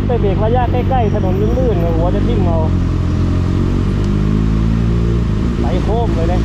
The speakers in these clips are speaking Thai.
ไปเบรกระยะใกล้ๆถนนลื่นๆหัวจะทิ่มเอาไหลโค้งเลยนะ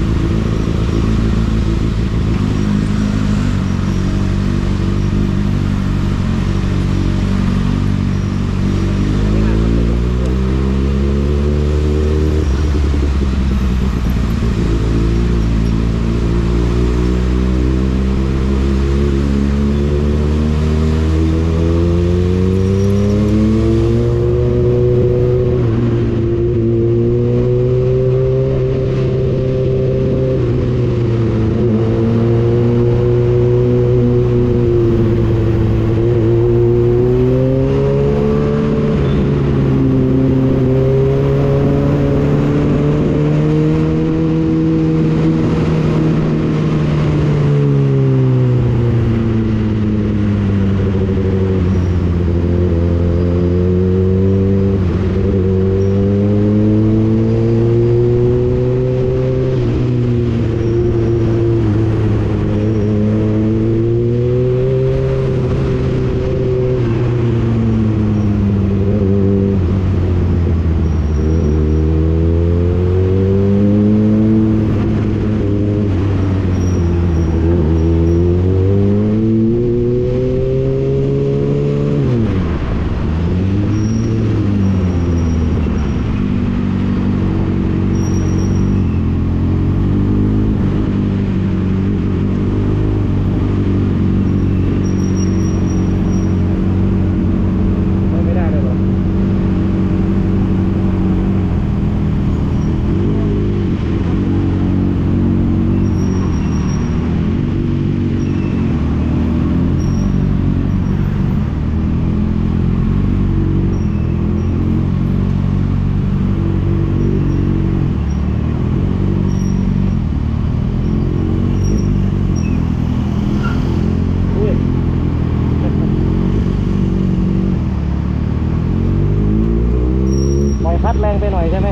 คัดแรงไปหน่อยใช่ไหม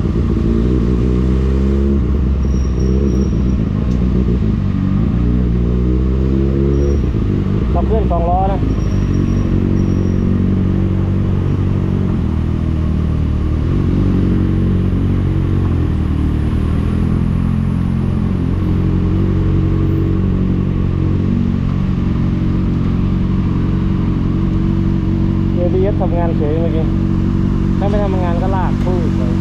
ขับเคลื่อน2 ล้อนะABS ทำงานเฉยเมื่อกี้ถ้าไม่ทำงานก็ลากพูดเลย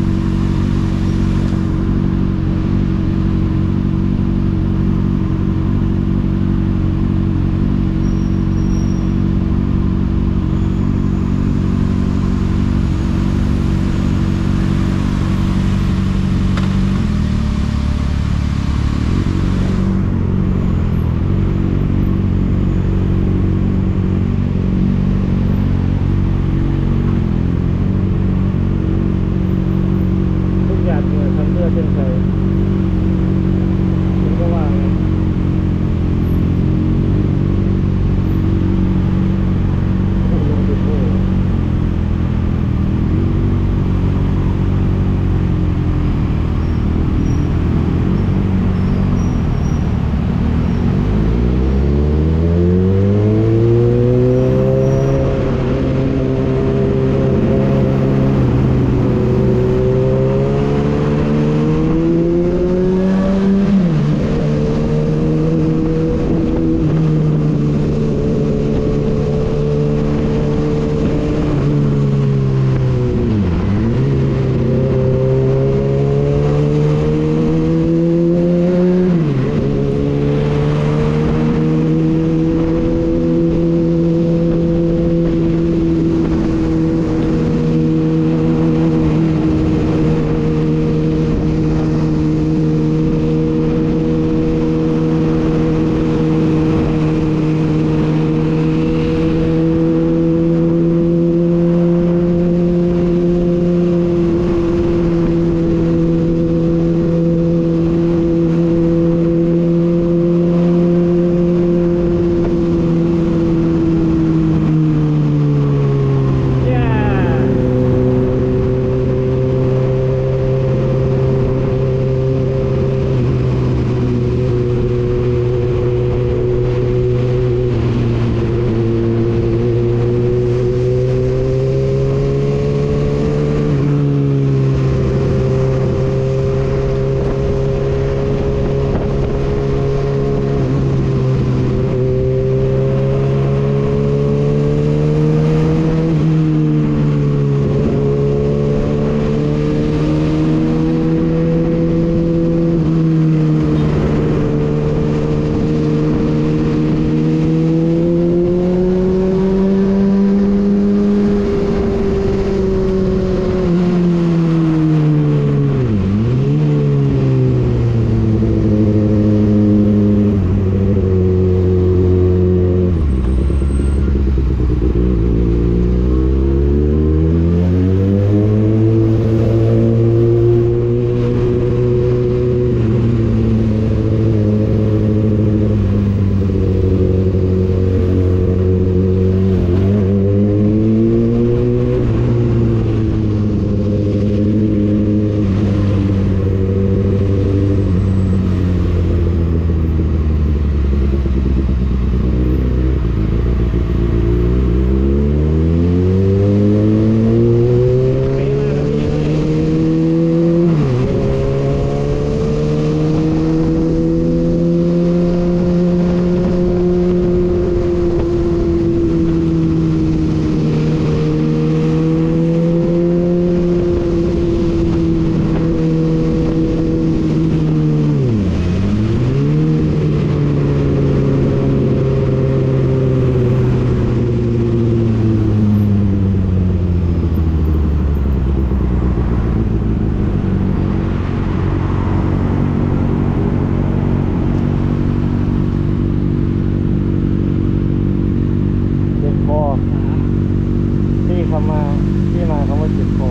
คำมาที่มาคำว่าเจ็บคอ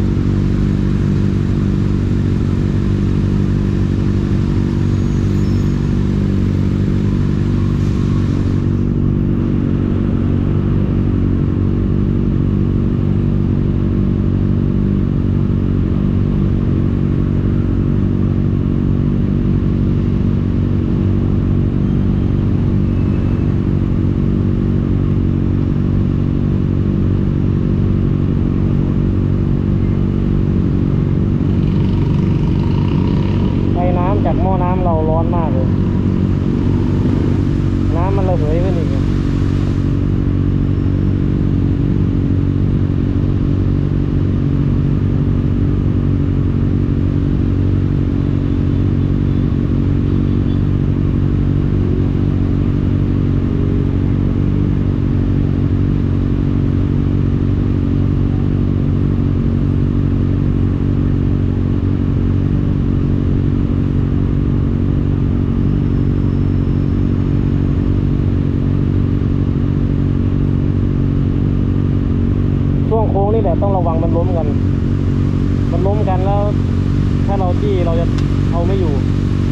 จากหม้อน้ำเราร้อนมากเลยน้ำมันระเหยขึ้นอีกช่วงโค้งนี่แหละต้องระวังมันล้มกันแล้วถ้าเราจี้เราจะเอาไม่อยู่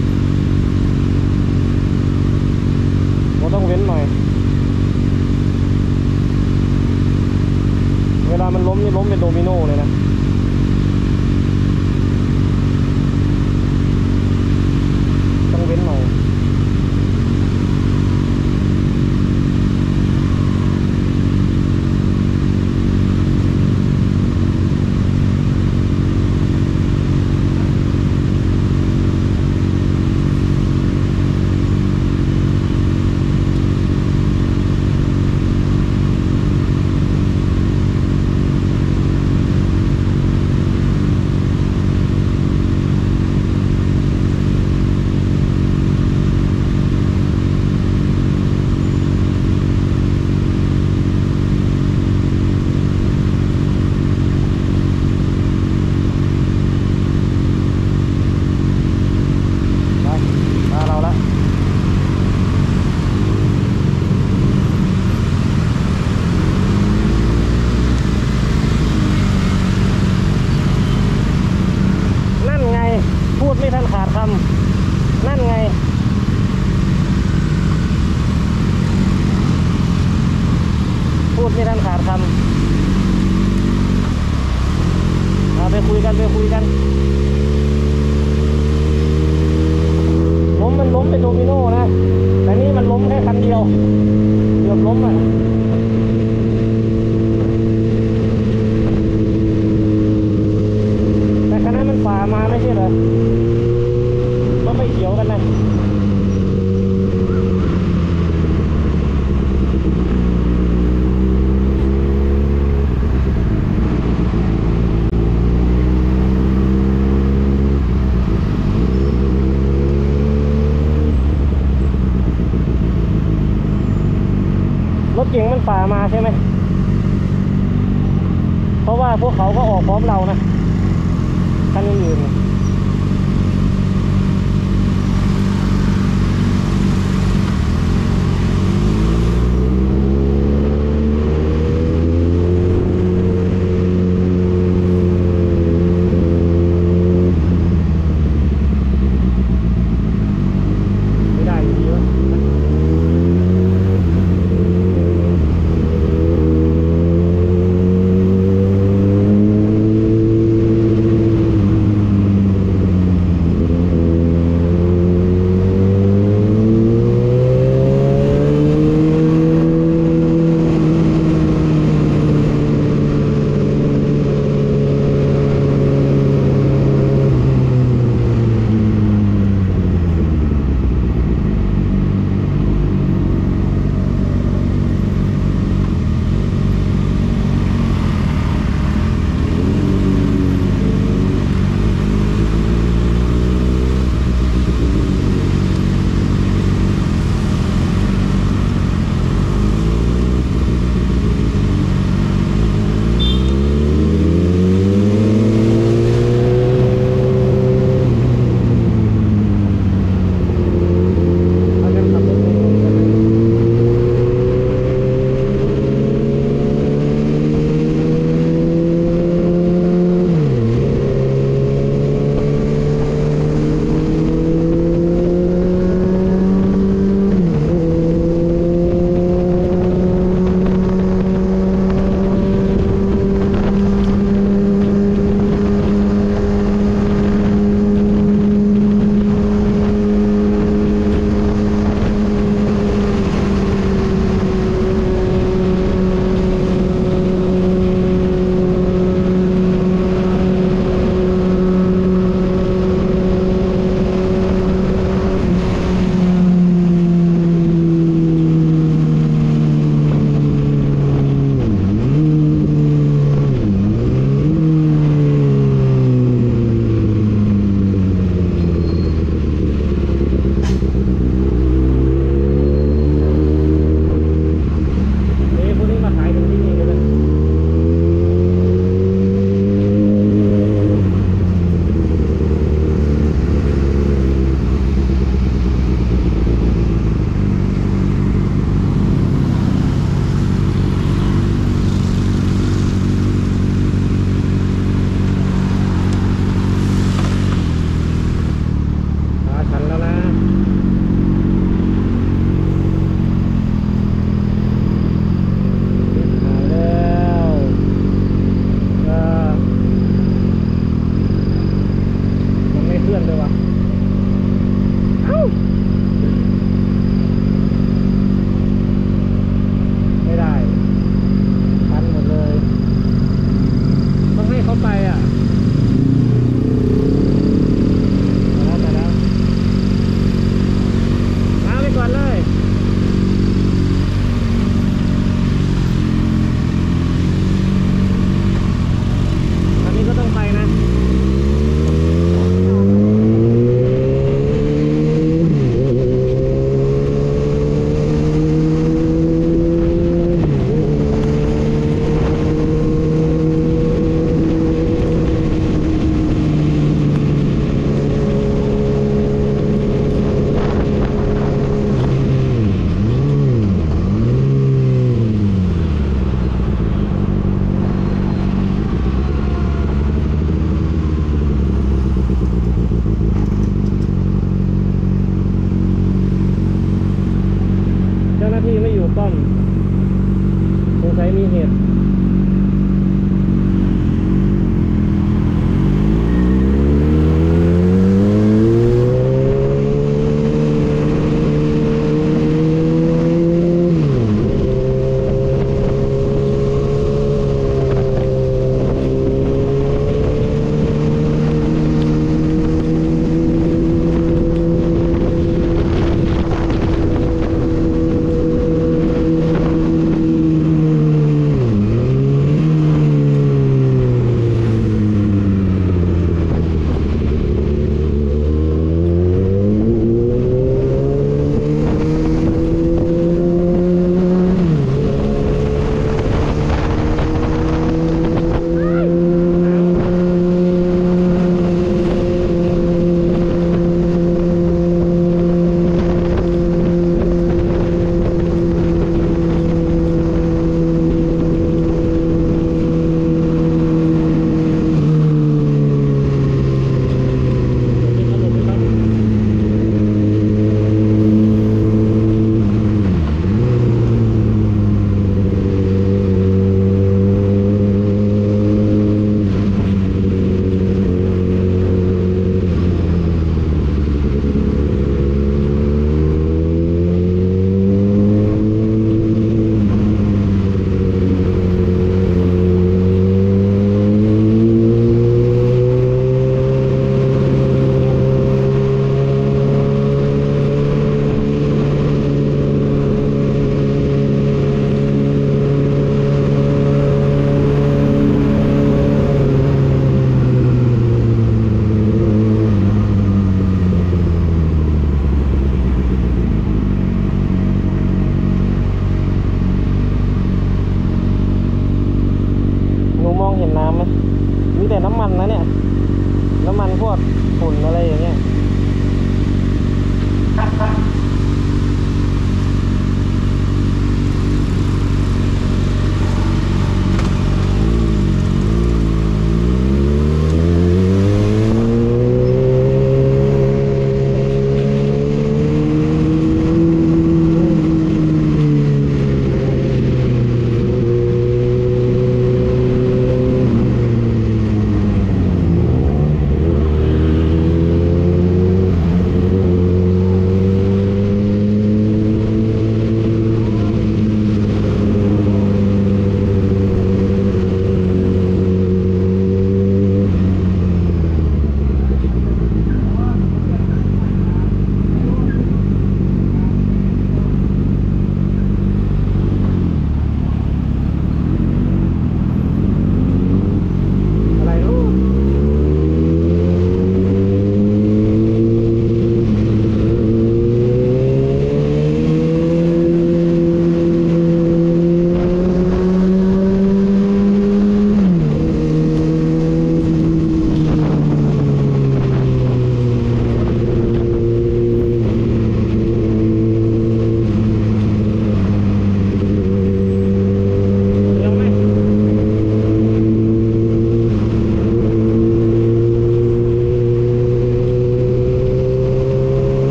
เราต้องเว้นหน่อยเวลามันล้มนี่ล้มเป็นโดมิโนเลยนะต้องเว้นหน่อยพูดไม่ทันขาดคำนั่นไงพูดไม่ทันขาดคำไปคุยกันล้มมันล้มเป็นโดมิโนนะแต่นี่มันล้มแค่คันเดียวเกือบล้มอ่ะแต่คันนั้นมันฝ่ามาไม่ใช่เหรอก็ไม่เขียวกันนะรถเก๋งมันฝ่ามาใช่ไหมเพราะว่าพวกเขาก็ออกพร้อมเรานะคันอื่นไม่ได้อยู่ดีวะน้าที่ไม่อยู่ป้อมสงสัยมีเหตุมองเห็นน้ำไหมมีแต่น้ำมันนะเนี่ยน้ำมันพวกฝุ่นอะไรอย่างเงี้ย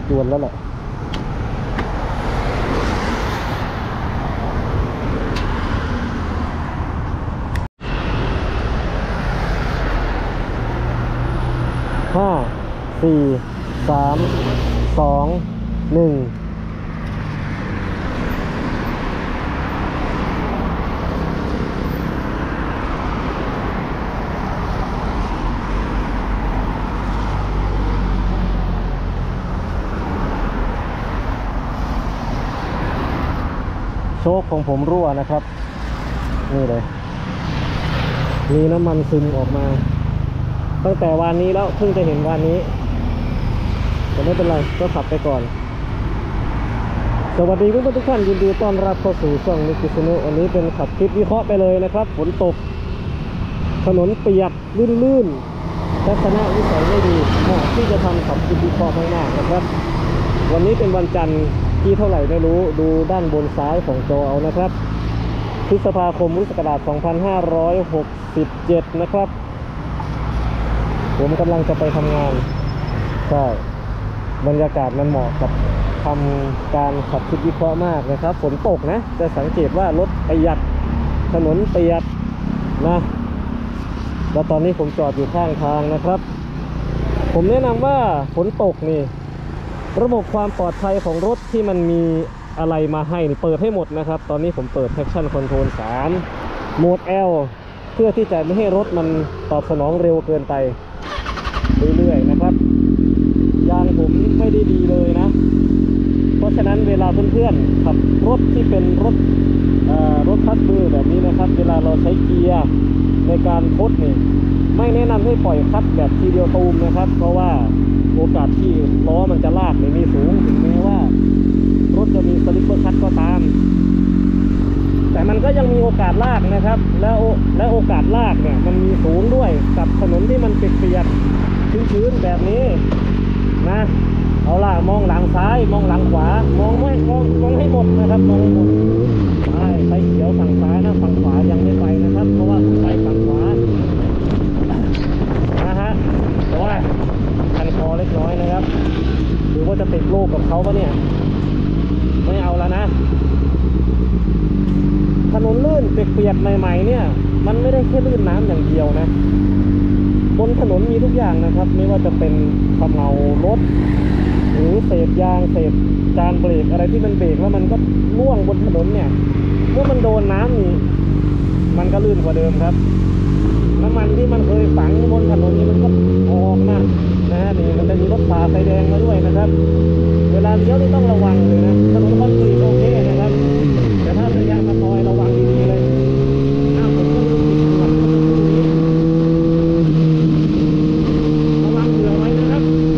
จวนแล้วแหละห้าสี่สามสองหนึ่งโชคของผมรั่วนะครับนี่เลยมีน้ำมันซึมออกมาตั้งแต่วันนี้แล้วเพิ่งจะเห็นวันนี้แต่ไม่เป็นไรก็ขับไปก่อนสวัสดีเพื่อนๆทุกท่านยินดีต้อนรับเข้าสู่ช่องนิกิสนุวันนี้เป็นขับคลิปวิเคราะห์ไปเลยนะครับฝนตกถนนเปียกลื่นๆทัศนวิสัยไม่ดีเหมาะที่จะทำขับคลิปวิเคราะห์มากๆนะครับวันนี้เป็นวันจันทร์ที่เท่าไหร่ไม่รู้ดูด้านบนซ้ายของจอเอานะครับพฤษภาคมพุทธศักราช2567นะครับผมกำลังจะไปทำงานใช่บรรยากาศมันเหมาะกับทำการขับคลิปวิเคราะห์มากนะครับฝนตกนะจะสังเกตว่ารถประหยัดถนนเปียกนะแล้วตอนนี้ผมจอดอยู่ข้างทางนะครับผมแนะนำว่าฝนตกนี่ระบบความปลอดภัยของรถที่มันมีอะไรมาให้นี่เปิดให้หมดนะครับตอนนี้ผมเปิด traction control 3 โหมด L เพื่อที่จะไม่ให้รถมันตอบสนองเร็วเกินไปเรื่อยๆนะครับยางผมไม่ได้ดีเลยนะเพราะฉะนั้นเวลาเพื่อนๆขับรถที่เป็นรถพัดมือแบบนี้นะครับเวลาเราใช้เกียร์ในการพดนี่ไม่แนะนำให้ปล่อยคัดแบบทีเดียวตูมนะครับเพราะว่าโอกาสที่ล้อมันจะลากมีสูงถึงแม้ว่ารถจะมีสลิปเปอร์คัทก็ตามแต่มันก็ยังมีโอกาสลากนะครับแล้วโอกาสลากเนี่ยมันมีสูงด้วยกับถนนที่มันเปียกๆชื้นๆแบบนี้นะเอาล่ะมองหลังซ้ายมองหลังขวามองให้หมดนะครับมองให้หมดไปเขียวฝั่งซ้ายนะฝั่งขวายังไม่ไปนะครับเพราะว่าไปฝั่งขวานะฮะโอ้ยคันคอเล็กน้อยนะครับหรือว่าจะติดโลกกับเขาปะเนี่ยไม่เอาแล้วนะถนนลื่นเปียกๆใหม่ๆเนี่ยมันไม่ได้แค่ลื่นน้ำอย่างเดียวนะบนถนนมีทุกอย่างนะครับไม่ว่าจะเป็นขมเหลารถหรือเศษยางเศษจานเบรกอะไรที่มันเบรกแล้วมันก็ล่วงบนถนนเนี่ยเมื่อมันโดนน้ำนี่มันก็ลื่นกว่าเดิมครับน้ำมันที่มันเคยฝังบนถนนนี่มันก็ออกมานะฮะนี่มันจะมีรถฝ่าไฟแดงมาด้วยนะครับเวลาเลี้ยวนี่ต้องระวังเลยนะถนนคอนกรีตโอเคนะครับแต่ถ้าเป็นยางมะตอยระวังดีๆเลยผมก็ลืมปิดหลังระวังเผื่อไว้นะครับ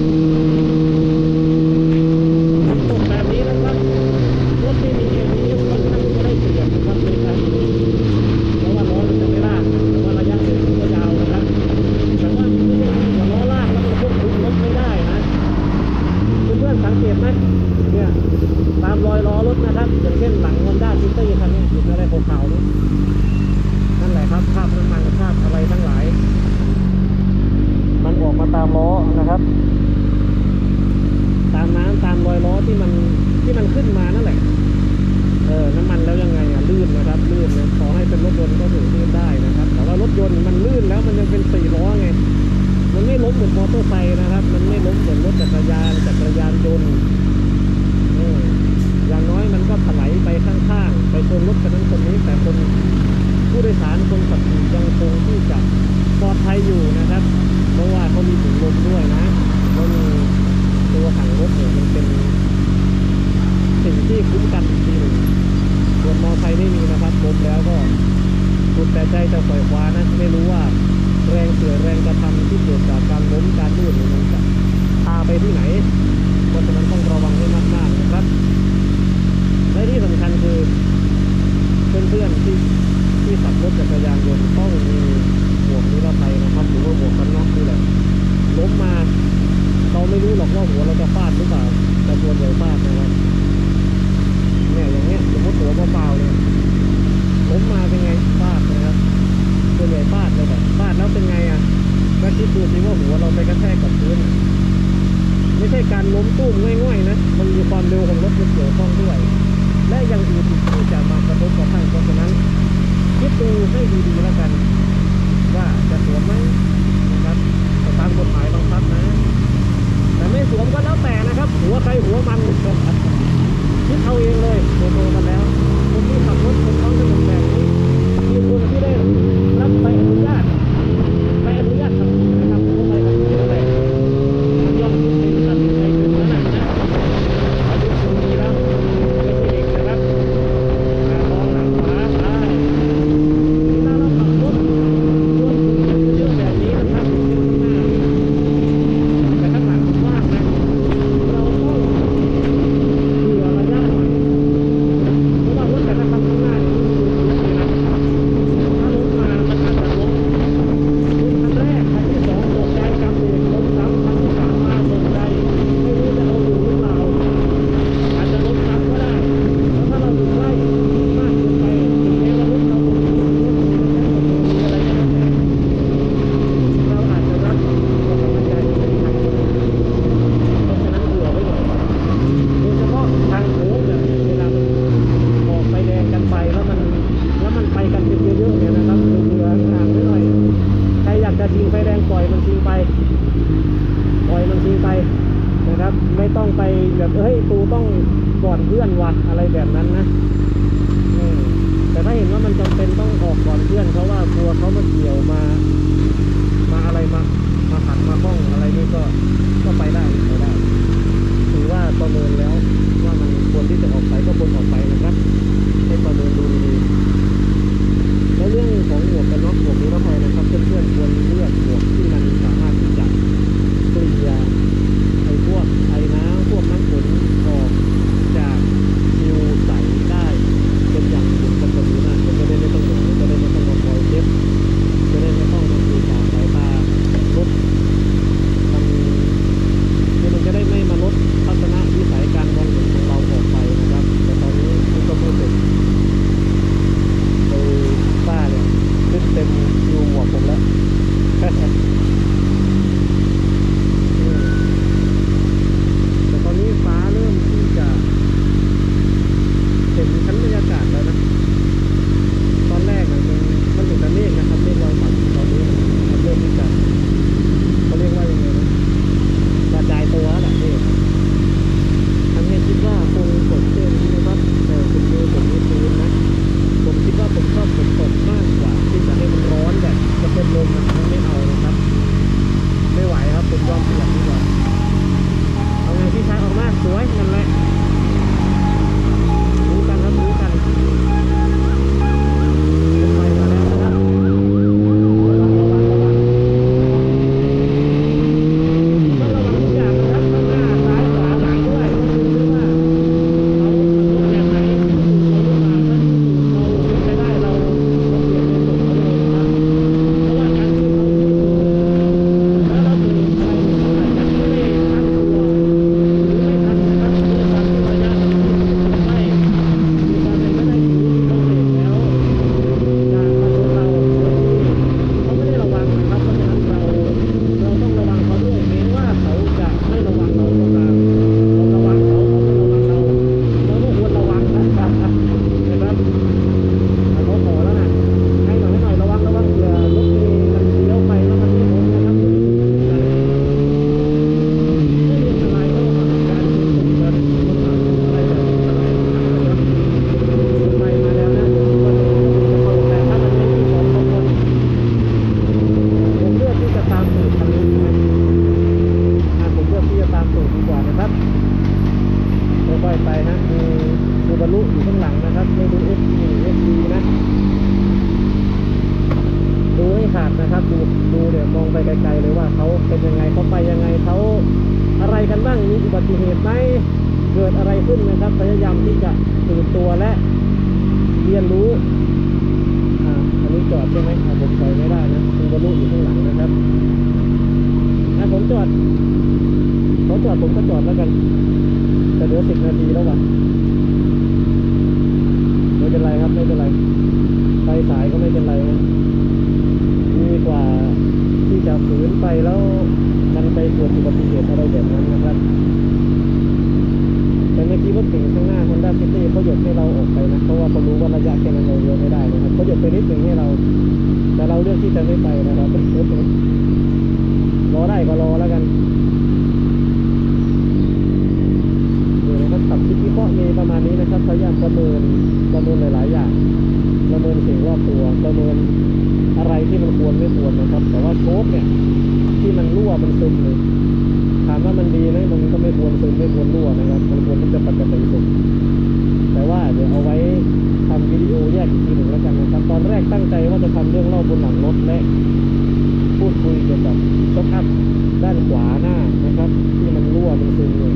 ตกแบบนี้นะครับรถที่มีบางครั้งก็ได้เปรียบนะครับในการเพราะว่าล้อมันจะไม่ลากแต่ว่าระยะเบรกมันก็ยาวนะครับแต่ว่าไม่ใช่ว่าล้อลากแล้วมันควบคุมรถไม่ได้นะเพื่อนๆสังเกตไหมเนี่ยตามรอยล้อรถนะครับอย่างเช่นหลัง Honda City คันนี้อยู่อะไรขาวๆนี่นั่นแหละครับคราบน้ำมันคราบอะไรทั้งหลายมันออกมาตามล้อนะครับตามน้ำตามรอยล้อที่มันขึ้นมานั่นแหละน้ำมันแล้วยังไงลื่นนะครับลื่นนะขอให้เป็นรถยนต์ก็ถือลื่นได้นะครับแต่ว่ารถยนต์มันลื่นแล้วมันยังเป็น4 ล้อไงมันไม่ล้มเหมือนมอเตอร์ไซค์นะครับมันไม่ล้มเหมือนรถจักรยานยนต์อย่างน้อยมันก็ถลายไปข้างๆไปชนรถคันนั้นคนนี้แต่คนผู้โดยสารคนขับขี่ยังคงที่จะปลอดภัยอยู่นะครับเพราะว่าเขามีถุงลมด้วยนะแล้วมีตัวถังรถเนี่ยมันเป็นสิ่งที่คุ้มกันอีกทีหนึ่งส่วนมอเตอร์ไซค์ไม่มีนะครับล้มแล้วก็สุดแต่ใจจะปล่อยคว้านะไม่รู้ว่าแรงเสื่อแรงกระทำที่เกิดจากการล้มการลื่นมันจะพาไปที่ไหนเพราะฉะนั้นต้องระวังให้มากๆนะครับและที่สำคัญคือเพื่อนๆที่ขับรถจักรยานยนต์ต้องมีหมวกนิรภัยนะครับหรือว่าหมวกกันน็อกนี่แหละล้มมาเราไม่รู้หรอกว่าหัวเราจะฟาดหรือเปล่าแต่ส่วนใหญ่ฟาดนะครับเนี่ยอย่างเงี้ยสมมติหัวเปล่าๆเนี่ยล้มมาเป็นไงฟาดนะครับส่วนใหญ่ฟาดเลยแบบฟาดแล้วเป็นไงอ่ะก็คิดดูสิว่าหัวเราไปกระแทกกับพื้นไม่ใช่การล้มตุ้มง่อยๆนะมันมีความเร็วของรถมาเกี่ยวข้องด้วยและยังอื่นอีกที่จะมากระทบกระทั่งเพราะฉะนั้นคิดดูให้ดีๆแล้วกันว่าจะสวมไหมนะครับตามกฎหมายบังคับนะแต่ไม่สวมก็แล้วแต่นะครับหัวใครหัวมันคิดเอาเองเลยโตๆกันแล้วคนที่ขับรถบนท้องถนนแบบนี้มีคนที่ได้รับใบอนุญาตขับขี่นะครับผู้ใบขับขี่อะไรมันย่อมคิดเป็นตัดสินใจเป็นขนาดนะอายุสูงนี้แล้วไม่ใช่เด็กนะครับมองหลังขวาซ้ายเวลาเราขับรถรถเยอะแบบนี้นะครับแต่ข้างหลังว่างนะเราต้องเผื่อระยะหน่อยเพราะว่ารถแต่ละคันข้างหน้านี่คือนะถ้ารถมามันอาจจะล้มคันแรกคันที่สองตกใจกำเบรกล้มซ้ำคันที่สามมาตกใจไม่รู้จะเอาอยู่หรือเปล่าอาจจะล้มซ้ำก็ได้แล้วถ้าเราอยู่ใกล้มากเกินไปถึงแม้ว่ารถเราจะมีอะไรก็แล้วแต่เราอาจจะรับความมั่นใจไม่ทันเพราะฉะนั้นเผื่อไว้หน่อยโดยเฉพาะทางโค้งแบบนี้เวลามันออกไฟแดงกันไปแล้วมันไปกันเป็นเยอะๆเนี่ยนะครับเผื่อห่างไว้หน่อยใครอยากจะทิ้งไฟแดงปล่อยมันทิ้งไปนะครับไม่ต้องไปแบบตูต้องก่อนเพื่อนวะอะไรแบบนั้นนะแต่ถ้าเห็นว่ามันจำเป็นต้องออกก่อนเพื่อนเพราะว่ากลัวเขามาเกี่ยวมาอะไรมาหักมาห้องอะไรนี่ก็ไปได้ถือว่าประเมินแล้วว่ามันควรที่จะออกไปก็ควรออกไปนะครับให้ประเมินดูดีๆแล้วเรื่องของหมวกกันน็อกหมวกนิรภัยนะครับเพื่อนๆควรเลือกหมวกที่มันสามารถที่จะเกลี่ยพวกไอ้น้ำพวกน้ำฝนออกจากผิวใสได้เป็นอย่างถูกต้องดีนะจะได้ไม่ต้องหลงจะได้ไม่ต้องมาคอยเช็ดจะได้ไม่ต้องมาดูสายตารถมันจะได้ไม่มาลดทัศนวิสัยการมองเห็นของเราออกไปนะครับแต่ตอนนี้มันก็พูดถึงป้าเนี่ยขึ้นเต็มยูหมวกผมแล้วแต่ตอนนี้ฟ้าเริ่มที่จะเห็นชั้นบรรยากาศแล้วนะตอนแรกมันเห็นแต่เมฆนะครับเมฆลอยต่ำตอนนี้มันเริ่มที่จะเขาเรียกว่ายังไงนะกระจายตัวแล้วเมฆทำให้คิดว่าคงฝนเช่นนี้นะครับแต่คุณดูผมนี่คืนนะผมคิดว่าผมชอบฝนตกมากกว่าที่จะให้มันร้อนแบบจะเป็นลมนะไม่เอานะครับไม่ไหวครับผมยอมเปลี่ยนดีกว่าเอาไงพี่ชายออกมาสวยนั่นแหละรู้กันครับรู้กันไปมาแล้วนะครับระวังทุกอย่างนะครับข้างหน้าซ้ายขวาหลังด้วยต้องดูด้วยว่าเขาแบบไหนเขาหรือเปล่าถ้าที่เราใช้ได้เราเปลี่ยนเป็นส่งเขาเลยนะครับเพราะว่าการที่เขาแล้วเราดูอะไรเขาอาจจะไม่ได้ตั้งตัวไม่ทันนะครับด้วยความที่ระยะไม่มีความเป็นไปได้สูงที่เขาเบรกแล้วยางมาชนเราโดยที่เขาไม่ได้ระวังนะครับเพราะฉะนั้นเราต้องระวังเขาด้วยแม้ว่าเขาจะไม่ระวังเราก็ตามเราระวังเขาไม่ระวังเราก็ควรระวังนะครับเขาขอแล้วนะให้หน่อยระวังเผื่อรถเมล์มันเลี้ยวไปแล้วมันไม่พ้นนะครับไม่มีอันตรายก็มาการชนกันอะไรแบบอันตรายนะครับไปมาแล้วนะผมก็จะเข้าแต่ถ้ามันไม่มีสองคนผมเลือกที่จะตามสูตรคันนี้ไหมผมเลือกที่จะตามสูตรดีกว่านะครับค่อยๆไปนะมีซูบารุอยู่ข้างหลังนะครับไม่ดู FD นะดูให้ขาดนะครับดูเดี๋ยวมองไปไกลๆเลยว่าเขาเป็นยังไงเขาไปยังไงเขาอะไรกันบ้างมีอุบัติเหตุไหมเกิดอะไรขึ้นนะครับพยายามที่จะตื่นตัวและเรียนรู้อันนี้จอดใช่ไหมผมถอยไม่ได้นะซูบารุอยู่ข้างหลังนะครับผมจอดเขาจอดผมก็จอดแล้วกันแต่เดี๋ยว10 นาทีแล้วว่ะไม่เป็นไรครับไม่เป็นไรไปสายก็ไม่เป็นไรนะดีกว่าที่จะฝืนไปแล้วมันไปเกิดอุบัติเหตุอะไรแบบนั้นนะครับแต่เมื่อกี้รถเก๋งข้างหน้า Honda City เขาหยุดให้เราออกไปนะเพราะว่าเขารู้ว่าระยะแค่นั้นเราเลี้ยวไม่ได้นะครับเขาหยุดไปนิดหนึ่งให้เราแต่เราเลือกที่จะไม่ไปนะครับรอได้ก็รอแล้วกันนี่นะครับขับคิดวิเคราะห์มีประมาณนี้นะครับพยายามประเมินหลายๆอย่างประเมินสิ่งรอบตัวประเมินอะไรที่มันควรไม่ควรนะครับแต่ว่าโชคเนี่ยที่มันรั่วมันซึมเลยถามว่ามันดีไหมมันก็ไม่ควรซึมไม่ควรรั่วนะครับมันควรที่จะปกติสุดแต่ว่าเดี๋ยวเอาไว้ทำวิดีโอแยกอีกทีหนึ่งแล้วกันนะครับตอนแรกตั้งใจว่าจะทำเรื่องเล่าบนหลังรถและพูดคุยเกี่ยวกับช็อคอัพด้านขวาหน้านะครับที่มันรั่วมันซึมเลย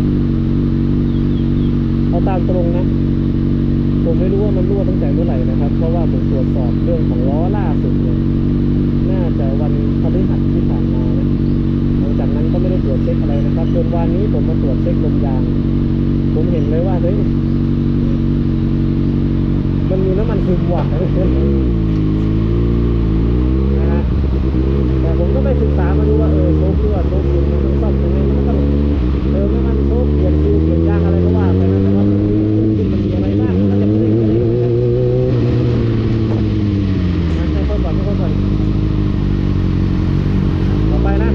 เอาตามตรงนะผมไม่รู้ว่ามันรั่วตั้งแต่เมื่อไหร่นะครับเพราะว่าผมตรวจสอบเรื่องของล้อล่าสุดเนี่ยน่าจะวันพฤหัสที่ผ่านมานะหลังจากนั้นก็ไม่ได้ตรวจเช็คอะไรนะครับจนวันนี้ผมมาตรวจเช็คลมยางผมเห็นเลยว่าเฮ้ยมันมีน้ำมันซึมว่ะนะฮะแต่ผมก็ไปศึกษามาดูว่าโชครั่วโชคซึมมันต้องซ่อมยังไงมันก็ต้องเติมน้ำมันโชคเปลี่ยนฟิวเปลี่ยนยางอะไรก็ว่าไปนะแต่ว่ามันมีอะไรบ้างก็จะไม่ได้ให้ค่อยก่อนต่อไปนะ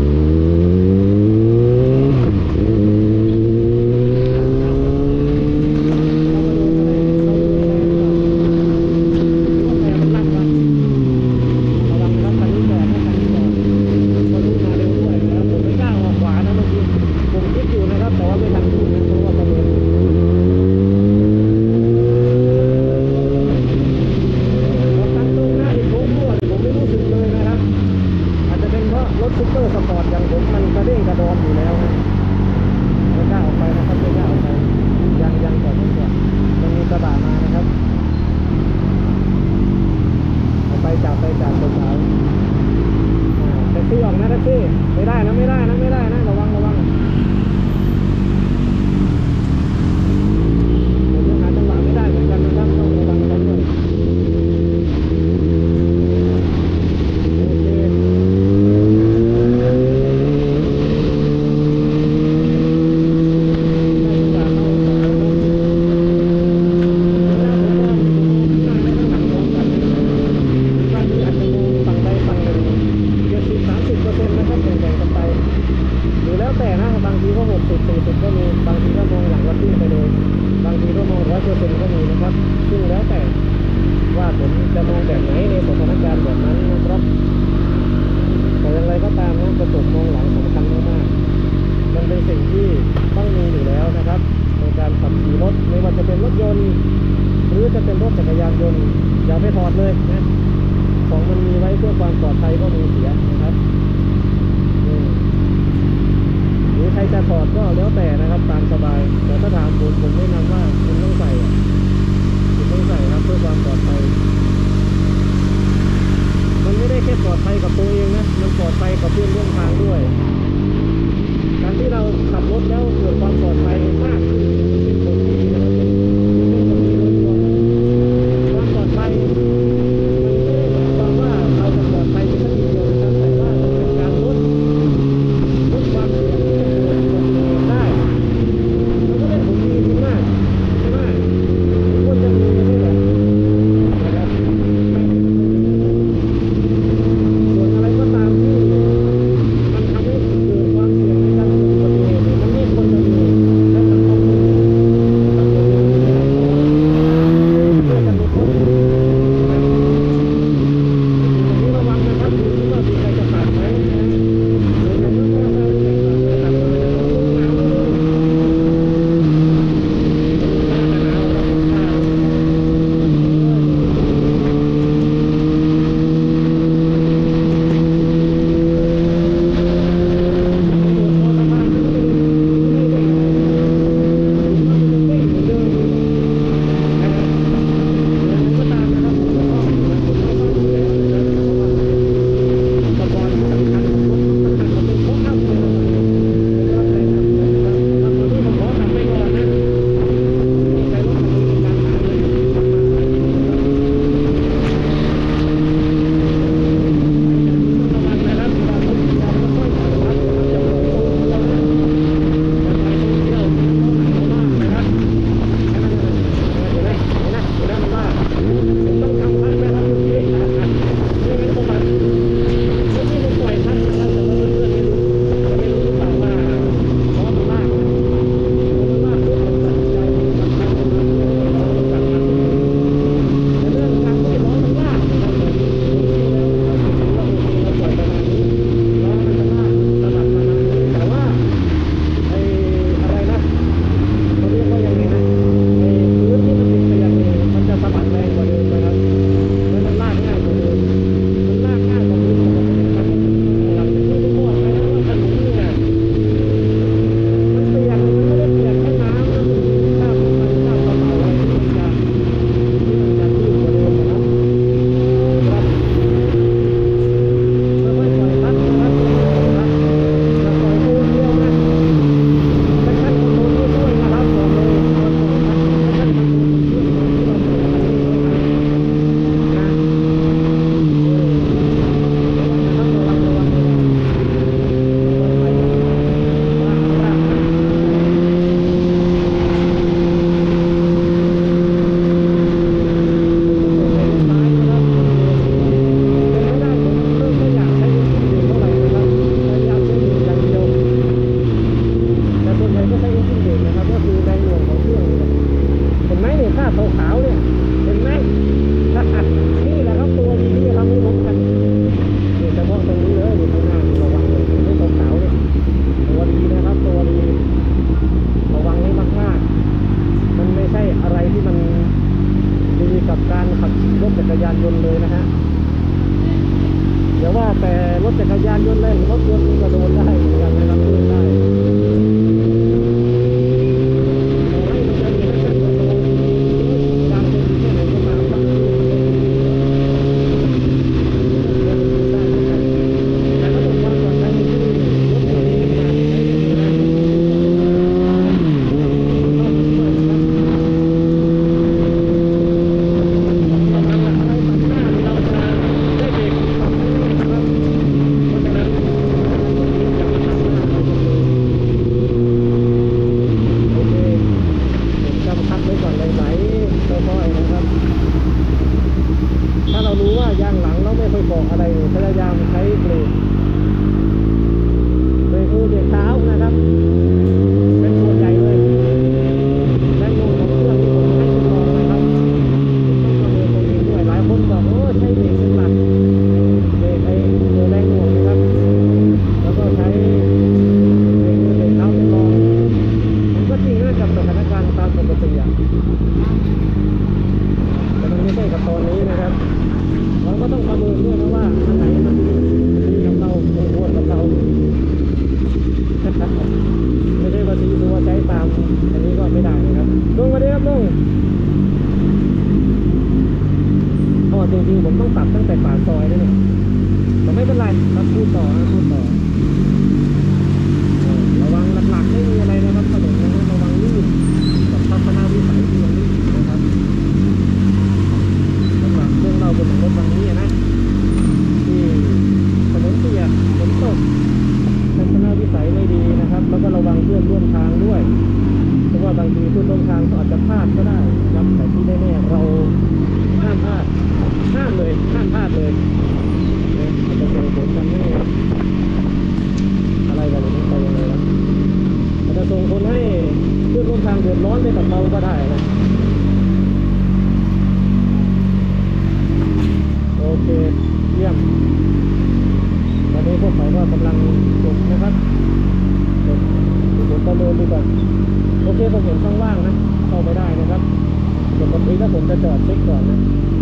ก็กำลังจบนะครับเดี๋ยวผมประเมินดูก่อนโอเคผมเห็นช่องว่างนะเข้าไปได้นะครับปกติถ้าผมจะจอดเช็คก่อนนะ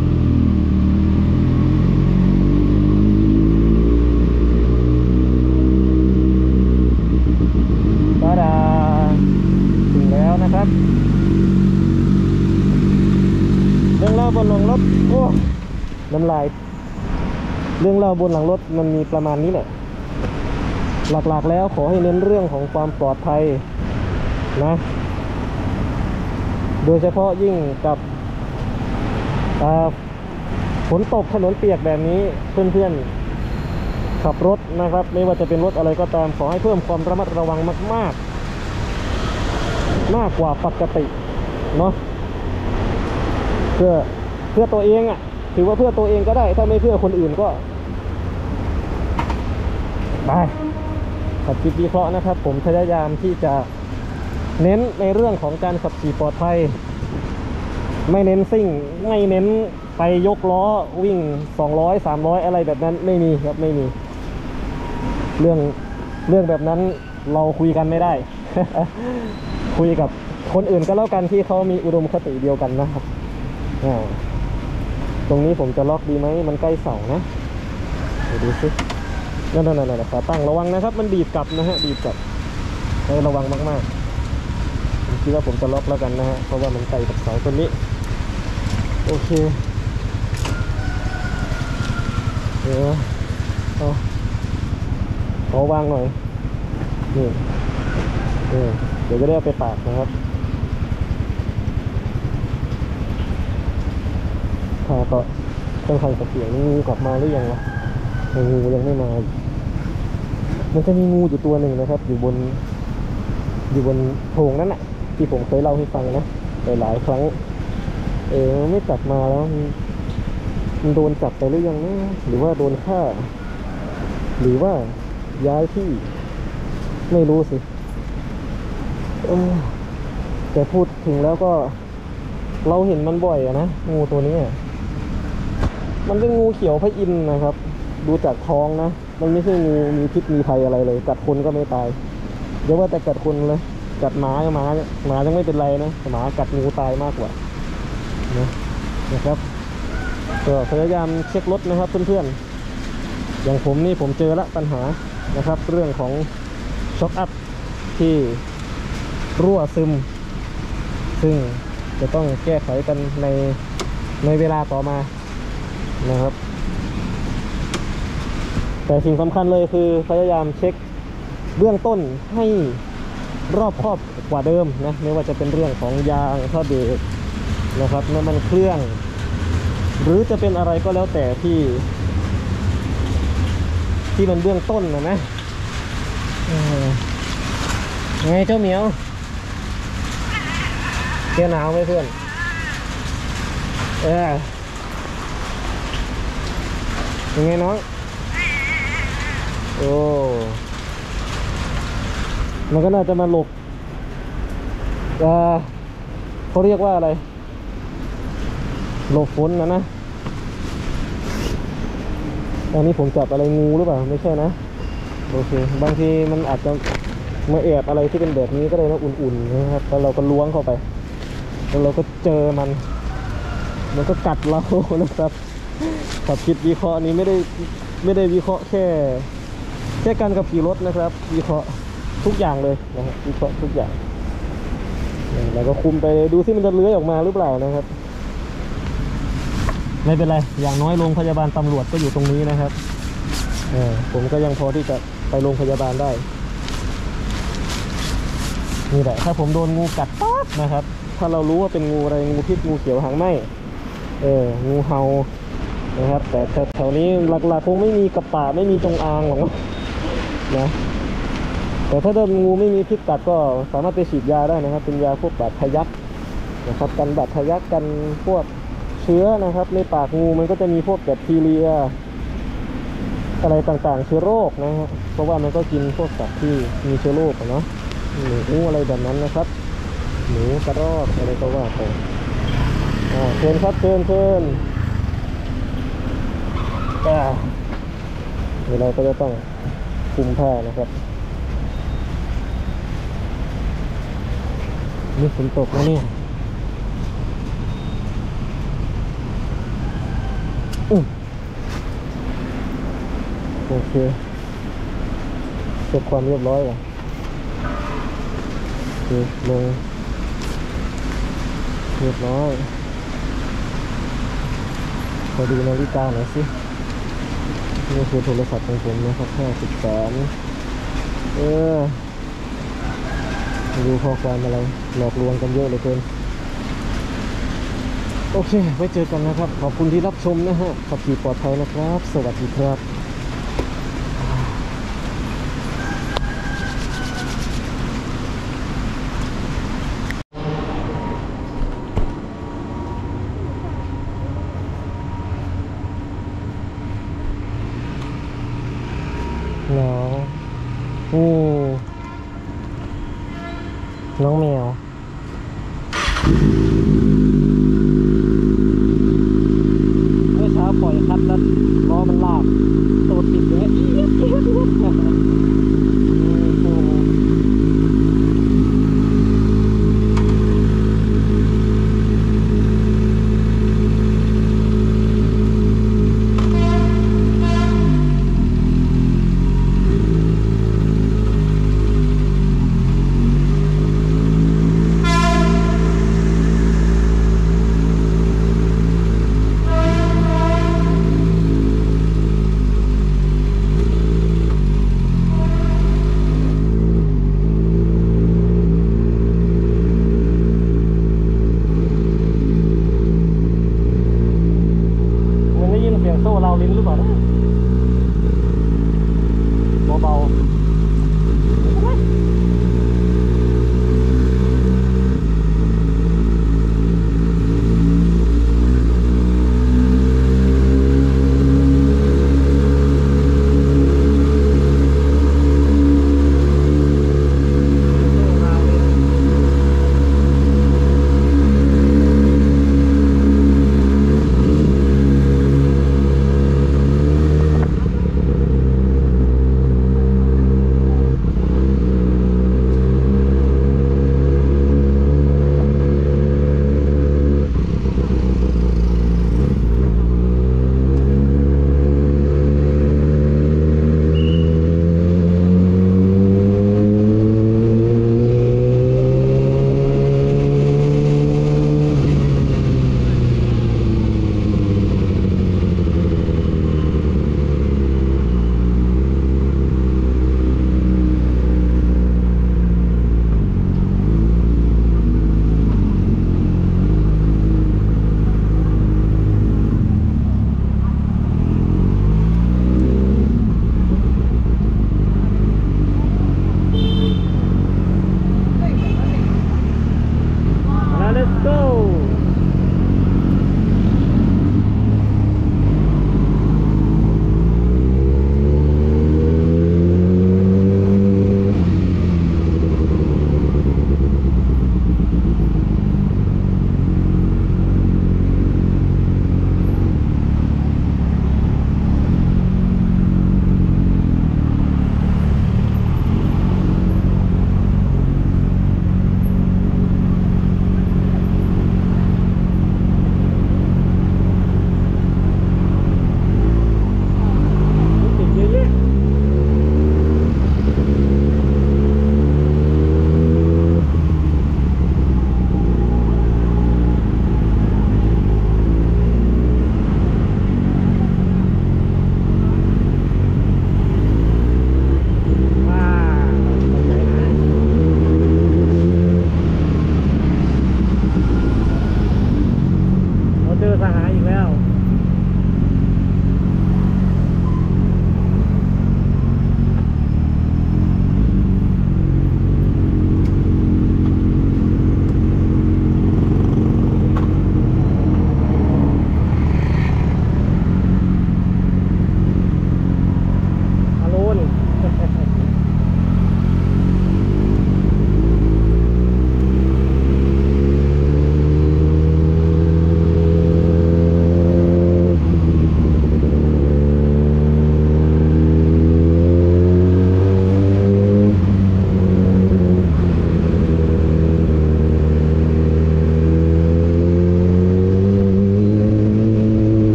ตาดาถึงแล้วนะครับเรื่องเล่าบนหลังรถโอ้น้ำลายเรื่องเล่าบนหลังรถมันมีประมาณนี้แหละหลักๆแล้วขอให้เน้นเรื่องของความปลอดภัยนะโดยเฉพาะยิ่งกับฝนตกถนนเปียกแบบนี้เพื่อนๆขับรถนะครับไม่ว่าจะเป็นรถอะไรก็ตามขอให้เพิ่มความระมัดระวังมากกว่าปกติเนาะเพื่อตัวเองอ่ะถือว่าเพื่อตัวเองก็ได้ถ้าไม่เพื่อคนอื่นก็ไปขับขี่วิเคราะห์นะครับผมพยายามที่จะเน้นในเรื่องของการขับขี่ปลอดภัยไม่เน้นซิ่งไม่เน้นไปยกล้อวิ่ง200 300อะไรแบบนั้นไม่มีครับไม่มีเรื่องแบบนั้นเราคุยกันไม่ได้ คุยกับคนอื่นก็แล้วกันที่เขามีอุดมคติเดียวกันนะครับตรงนี้ผมจะล็อกดีไหมมันใกล้เสานะดูสินั่นขาตั้งระวังนะครับมันดีดกลับนะฮะดีดกลับให้ระวังมากๆผมคิดว่าผมจะล็อกแล้วกันนะฮะเพราะว่ามันใกล้กับเสาต้นนี้โอเคเดี๋ยวขอวางหน่อยนี่เดี๋ยวจะได้เอาไปตากนะครับก็ต้องฟังเสียงงูกลับมาหรือยังวะงูยังไม่มามันจะมีงูอยู่ตัวหนึ่งนะครับอยู่บนโพรงนั้นแหละที่ผมเคยเล่าให้ฟังนะหลายครั้งไม่กลับมาแล้วมันโดนจับไปหรือยังนะหรือว่าโดนฆ่าหรือว่าย้ายที่ไม่รู้สิแต่พูดถึงแล้วก็เราเห็นมันบ่อยอะนะงูตัวนี้มันเป็นงูเขียวพระอินทร์นะครับดูจากท้องนะมันไม่ใช่งูมีพิษมีภัยอะไรเลยกัดคนก็ไม่ตายเดี๋ยวว่าแต่กัดคนเลยกัดหมายังไม่เป็นไรนะหมากัดงูตายมากกว่านะครับก็พยายามเช็ครถนะครับเพื่อนๆอย่างผมนี่ผมเจอละปัญหานะครับเรื่องของช็อคอัพที่รั่วซึมซึ่งจะต้องแก้ไขกันในเวลาต่อมานะครับแต่สิ่งสำคัญเลยคือพยายามเช็คเบื้องต้นให้รอบคอบกว่าเดิมนะไม่ว่าจะเป็นเรื่องของยางท่อเบรกนะครับน้ำมันเครื่องหรือจะเป็นอะไรก็แล้วแต่ที่มันเบื้องต้นนะไงเจ้าเหมียวเที่ยวหนาวไหมเพื่อนยังไงน้องโอ้มันก็น่าจะมาหลบเขาเรียกว่าอะไรหลบฝนนะตอนนี้ผมจับอะไรงูหรือเปล่าไม่ใช่นะโอเคบางทีมันอาจจะมาแอบอะไรที่เป็นแบบนี้ก็ได้นะอุ่นๆนะครับแล้วเราก็ล้วงเข้าไปแล้วเราก็เจอมันก็กัดเรานะครับขับคิดวิเคราะห์นี้ไม่ได้วิเคราะห์แค่การขับขี่รถนะครับวิเคราะห์ทุกอย่างเลยนะครับวิเคราะห์ทุกอย่างแล้วก็คุมไปดูที่มันจะเลื้อยออกมาหรือเปล่านะครับไม่เป็นไรอย่างน้อยโรงพยาบาลตำรวจก็อยู่ตรงนี้นะครับผมก็ยังพอที่จะไปโรงพยาบาลได้นี่แหละถ้าผมโดนงูกัดปั๊บนะครับถ้าเรารู้ว่าเป็นงูอะไรงูพิษงูเขียวหางไหมงูเห่านะครับแต่แถวนี้หลักๆคงไม่มีกระป่าไม่มีจงอางหรอกนะแต่ถ้าโดนงูไม่มีพิษกัดก็สามารถไปฉีดยาได้นะครับเป็นยาพวกบาดทะยักนะครับกันบาดทะยักกันพวกเชื้อนะครับในปากงูมันก็จะมีพวกแบคทีเรียอะไรต่างๆเชื้อโรคนะฮะเพราะว่ามันก็กินพวกสัตว์ที่มีเชื้อโรคเนาะหนูอะไรแบบนั้นนะครับหนูกระรอกอะไรก็ว่าไปเชิญครับเชิญเราก็จะต้องคุมผ้านะครับนี่ฝนตกแล้วเนี่ยโอเคเช็คความเรียบร้อยก่อนโอเคลงเรียบร้อยพอดูนาฬิกาหน่อยสินี่คือโทรศัพท์ของผมนะครับ53ดูข้อความอะไรหลอกลวงกันเยอะเหลือเกินโอเคไว้เจอกันนะครับขอบคุณที่รับชมนะฮะขับขี่ปลอดภัยนะครับสวัสดีครับหนาวน้องแมวเมื่อเช้าปล่อยคัดแล้วล้อมันลากตูดติดอย่างเงี้ยโซ่เราลิ้นหรือเปล่านะเบาๆ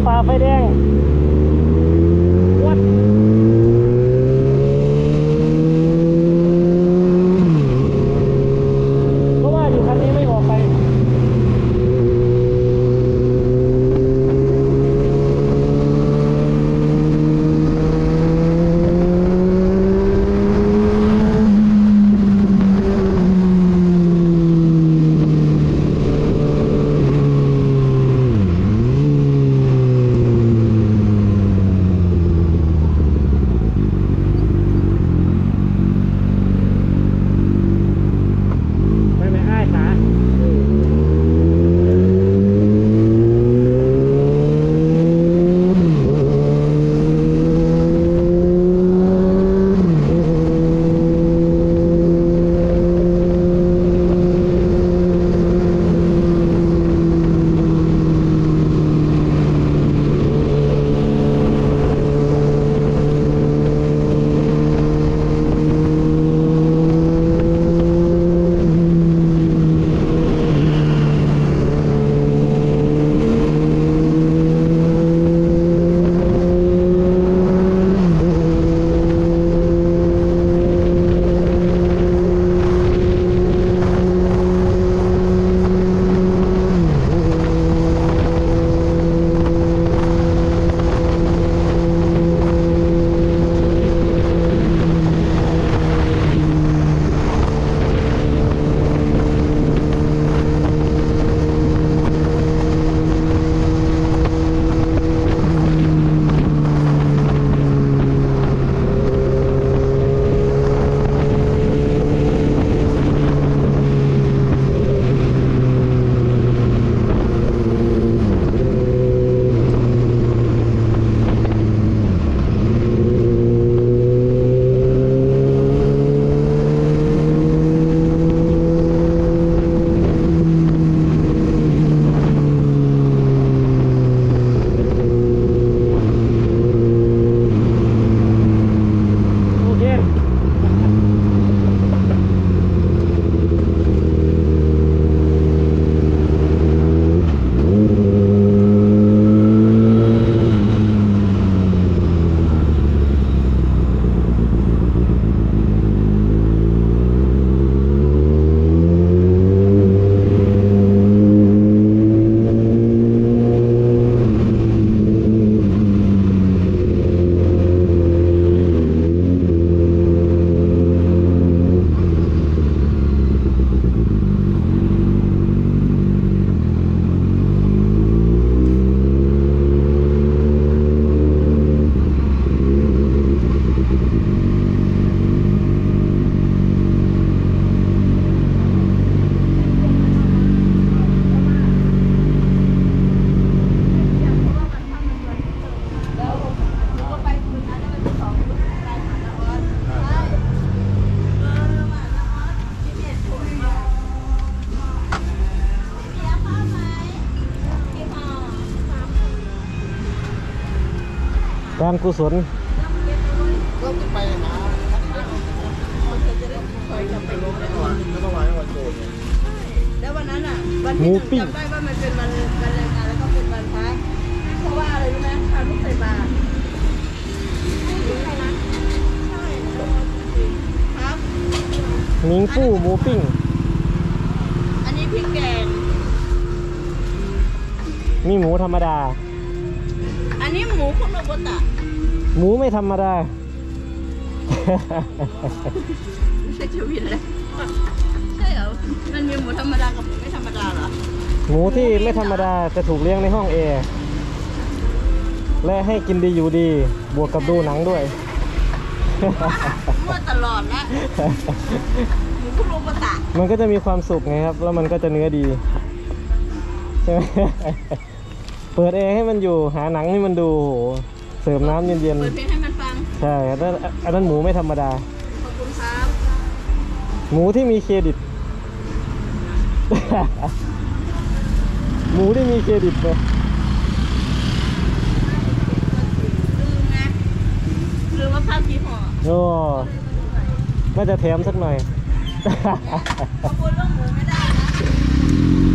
ฝ่าไฟแดงวัดเพราะว่าอยู่คันนี้ไม่ออกไปการกุศลก็จะไปหาแล้ววันนั้นอ่ะวันที่จำได้ว่ามันเป็นวันแรงงานแล้วก็เป็นวันพักเพราะว่าอะไรรู้ไหมพาลูกใส่บาตรใช่นะใช่ครับมิงฟู่หมูปิ้งอันนี้พริกแกงมีหมูธรรมดาอันนี้หมูคุโรบุตะหมูไม่ธรรมดาไม่ใช่ชีวิตเลยใช่เหรอมันมีหมูธรรมดากับหมูไม่ธรรมดาเหรอหมูที่ไม่ธรรมดาจะถูกเลี้ยงในห้องแอร์และให้กินดีอยู่ดีบวกกับดูหนังด้วยมั่วตลอดละหมูคุโรบุตะมันก็จะมีความสุขไงครับ แล้วมันก็จะเนื้อดีใช่ไหม เปิดแอร์ให้มันอยู่หาหนังให้มันดูโหเสิร์ฟน้ำเย็นเปิดเพลงให้มันฟังๆใช่อันนั้นหมูไม่ธรรมดาขอบคุณครับหมูที่มีเครดิต หมูที่มีเครดิตเลยลืมไงลืมว่าภาพกี่ห่อโอ้น่าจะแถมสักหน่อยขอบคุณเรื่องหมูไม่ได้นะ